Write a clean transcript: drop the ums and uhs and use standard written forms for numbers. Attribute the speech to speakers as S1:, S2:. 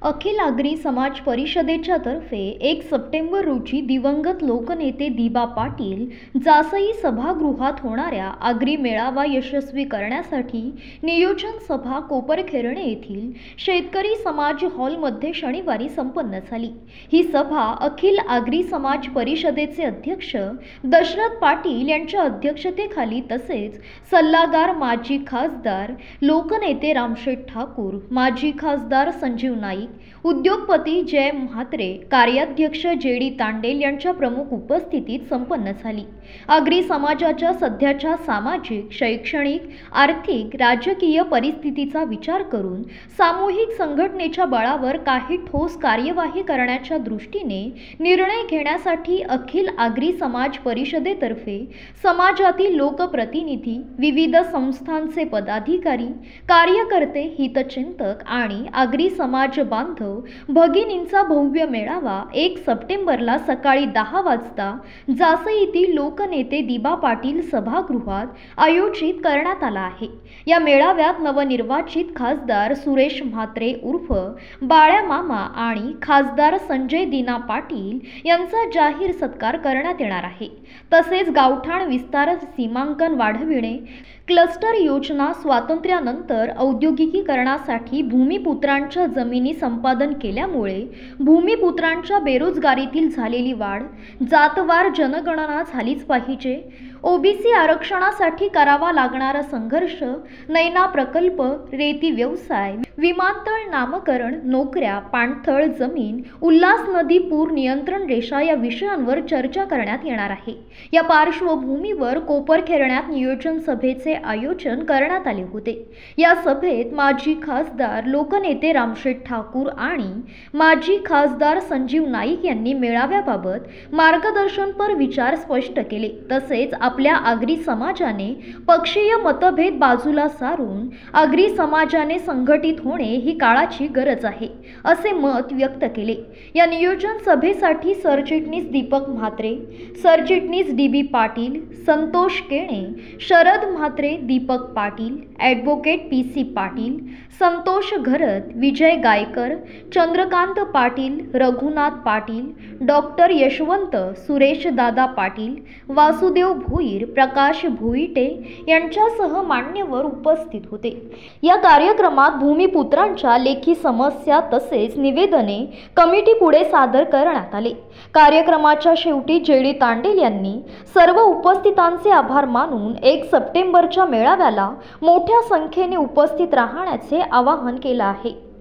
S1: अखिल आगरी समाज परिषदेच्या तर्फे 1 सप्टेंबर रोजी दिवंगत लोकनेते दिबा पाटील जासई सभागृहात होणाऱ्या आगरी मेळावा यशस्वी करण्यासाठी नियोजन सभा कोपरखैरणे येथील शेतकरी समाज हॉलमध्ये शनिवारी संपन्न झाली। ही सभा अखिल आगरी समाज परिषदेचे अध्यक्ष दशरथ पाटील यांच्या अध्यक्षतेखाली तसेच सल्लागार माजी खासदार लोकनेते रामशेठ ठाकूर, माजी खासदार संजीव नाईक, उद्योगपती जय म्हात्रे, कार्याध्यक्ष जेडी तांडेल यांच्या प्रमुख उपस्थितीत संपन्न झाली। आगरी समाजाच्या सध्याच्या सामाजिक, शैक्षणिक, आर्थिक, राजकीय परिस्थितीचा विचार करून सामूहिक संघटनेच्या बळावर काही ठोस कार्यवाही करण्याच्या दृष्टीने निर्णय घेण्यासाठी अखिल आगरी समाज परिषदेतर्फे समाजातील लोकप्रतिनिधी, विविध संस्थांचे पदाधिकारी, कार्यकर्ते, हितचिंतक आणि आगरी समाज बांधव भगिनींचा भव्य मेळावा 1 सप्टेंबरला सकाळी 10 वाजता जासईतील लोकनेते दिबा पाटील सभागृहात आयोजित करण्यात आला आहे। या मेळाव्यात नवनिर्वाचित खासदार सुरेश म्हात्रे उर्फ बाळ्या मामा आणि खासदार संजय दिना पाटील यांचा जाहीर सत्कार करण्यात येणार आहे। तसेच गावठाण विस्तार सीमांकन वाढविणे, क्लस्टर योजना, स्वातंत्र्यानंतर औद्योगिकीकरणासाठी भूमिपुत्रांच्या जमिनी संपादन केल्यामुळे भूमिपुत्रांच्या बेरोजगारीतील झालेली वाढ, जातवार जनगणना झालीच पाहिजे, ओबीसी आरक्षणासाठी करावा लागणारा संघर्ष, नैना प्रकल्प, रेती व्यवसाय, विमानतळ नामकरण, नोकऱ्या, पाणथळ जमीन, उल्हास नदी पूर नियंत्रण रेषा या विषयांवर चर्चा करण्यात येणार आहे। या पार्श्वभूमीवर कोपरखैरण्यात नियोजन सभेचे आयोजन करण्यात आले होते। या सभेत माजी खासदार लोकनेते रामशेठ ठाकूर आणि माजी खासदार संजीव नाईक यांनी मेळाव्याबाबत मार्गदर्शनपर विचार स्पष्ट केले। तसेच आपल्या आगरी समाजाने पक्षीय मतभेद बाजूला सारून आगरी समाजाने संघटित होणे ही काळाची गरज आहे, असे मत व्यक्त केले। या नियोजन सभेसाठी सरचिटणीस दीपक म्हात्रे, सरचिटणीस DB Patil, Santosh Kene, Sharad Mhatre, Deepak Patil, advocate PC Patil, Santosh Gharat, Vijay Gaikar, Chandrakant Patil, Raghunath Patil, doctor Yashwant, Suresh Dada Patil, Vasudev Bhoir, प्रकाश भोईटे यांच्यासह मान्यवर उपस्थित होते। या कार्यक्रमात भूमिपुत्रांच्या लेखी समस्या तसेच निवेदने कमिटी पुढे सादर करण्यात आले। कार्यक्रमाच्या शेवटी जेडी तांडेल यांनी सर्व उपस्थितांचे आभार मानून 1 सप्टेंबरच्या मेळाव्याला मोठ्या संख्येने उपस्थित राहण्याचे आवाहन केले आहे।